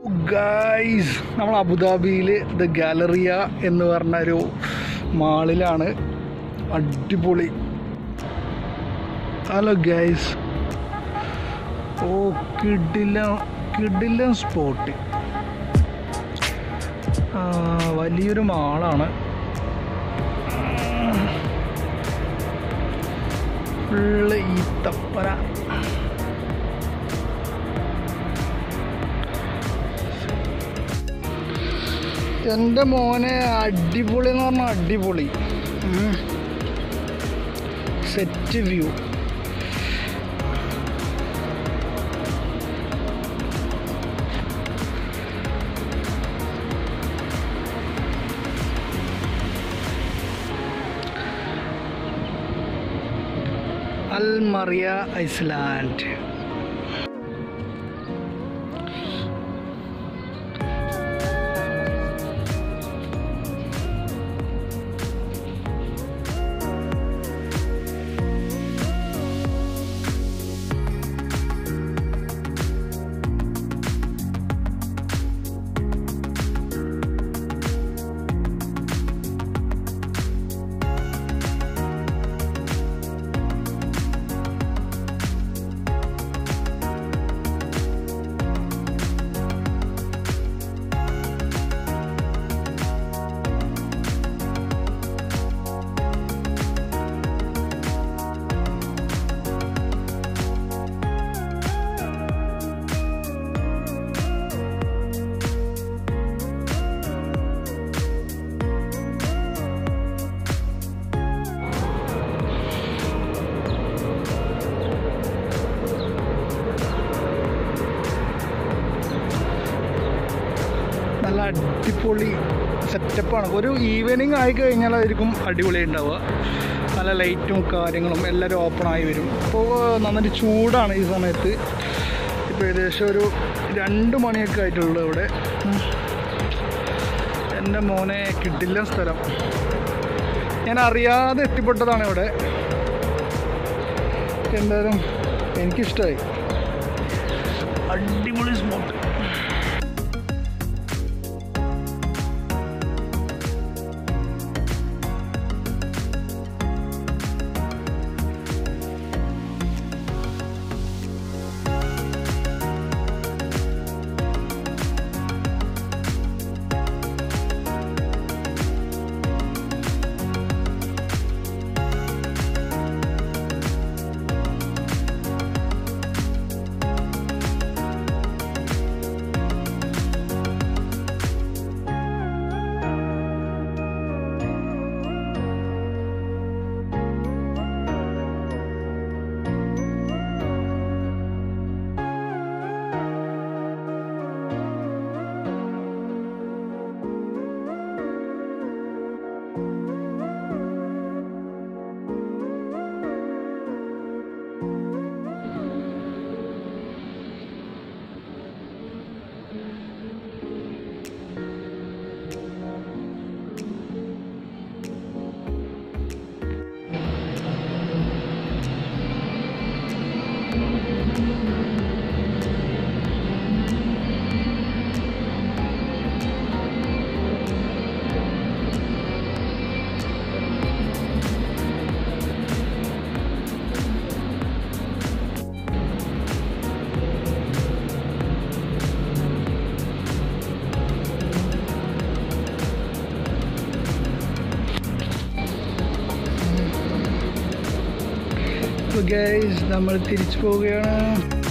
Guys, നമ്മൾ അബുദാബിയിൽ the Galleria എന്ന് പറഞ്ഞ ഒരു മാളിലാണ്. അടിപൊളി. Hello guys. ഓ കിടിലൻ സ്പോട്ട്. വലിയൊരു മാളാണ്. ഫുള്ള് ഈത്തപ്പന. എൻ്റെ മോനെ അടിപൊളി എന്ന് പറഞ്ഞാൽ അടിപൊളി. Set view. Al Maria Island. നല്ല അടിപൊളി സെറ്റപ്പാണ്. ഒരു ഈവനിങ് ആയി കഴിഞ്ഞാലായിരിക്കും അടിപൊളി ഉണ്ടാവുക. നല്ല ലൈറ്റും കാര്യങ്ങളും എല്ലാവരും ഓപ്പണായി വരും. ഇപ്പോൾ നന്നായിട്ട് ചൂടാണ് ഈ സമയത്ത്. ഇപ്പോൾ ഏകദേശം ഒരു 2 മണിയൊക്കെ ആയിട്ടുള്ളൂ ഇവിടെ. എൻ്റെ മോനെ കിട്ടില്ല സ്ഥലം. ഞാൻ അറിയാതെ എത്തിപ്പെട്ടതാണ് ഇവിടെ. എന്തായാലും എനിക്കിഷ്ടമായി. അടിപൊളി സ്പോട്ട്. ഗൈസ്, നമ്മൾ തിരിച്ചു പോവുകയാണ്.